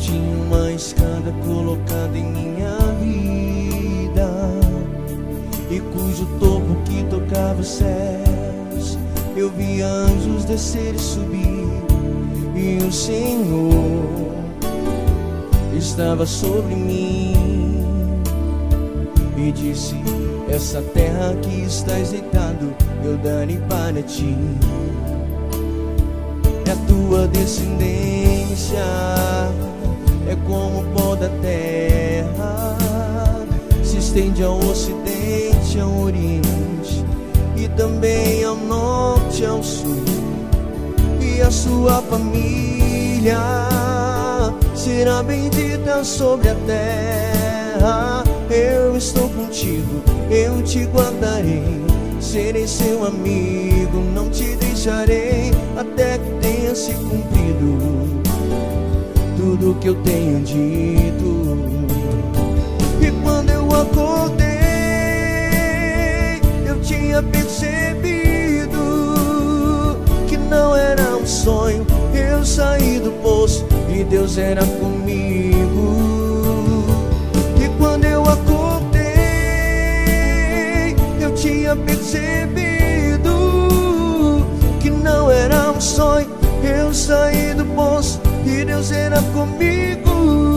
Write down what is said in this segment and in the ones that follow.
Tinha uma escada colocada em minha vida, e cujo topo que tocava os céus. Eu via anjos descer e subir, e o Senhor estava sobre mim. E disse: essa terra que estás deitado, eu darei para ti. É a tua descendência, é como o pó da terra, se estende ao ocidente, ao oriente, e também ao norte, ao sul. E a sua família será bendita sobre a terra. Eu estou contigo, eu te guardarei, serei seu amigo, não te deixarei, até que tenha se cumprido tudo que eu tenho dito. E quando eu acordei, eu tinha percebido que não era um sonho. Eu saí do poço e Deus era comigo. E quando eu acordei, eu tinha percebido que não era um sonho. Eu saí do poço e Deus era comigo.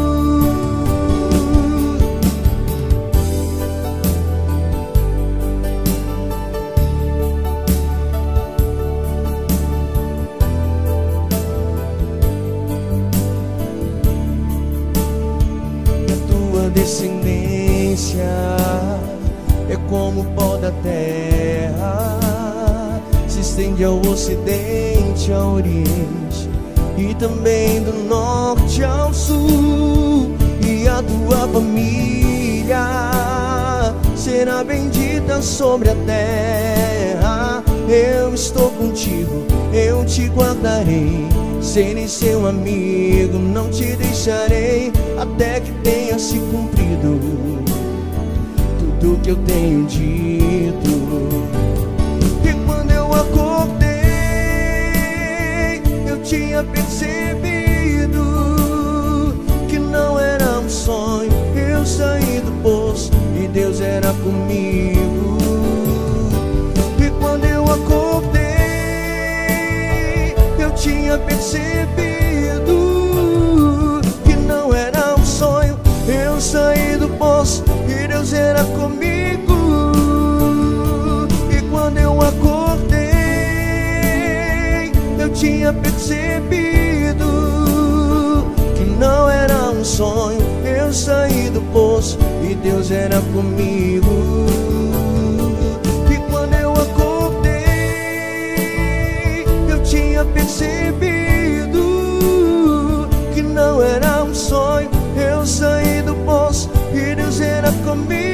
E a tua descendência é como o pó da terra, se estende ao ocidente, ao oriente, e também do norte ao sul. E a tua família será bendita sobre a terra. Eu estou contigo, eu te guardarei, serei seu amigo, não te deixarei, até que tenha se cumprido tudo que eu tenho dito. E quando eu acordei, eu tinha percebido que não era um sonho. Eu saí do poço e Deus era comigo. E quando eu acordei, eu tinha percebido que não era um sonho. Eu saí do poço e Deus era comigo. E quando eu acordei, eu tinha percebido que não era um sonho. Eu saí do poço e Deus era comigo. E quando eu acordei, eu tinha percebido que não era um sonho. Eu saí do poço e Deus era comigo.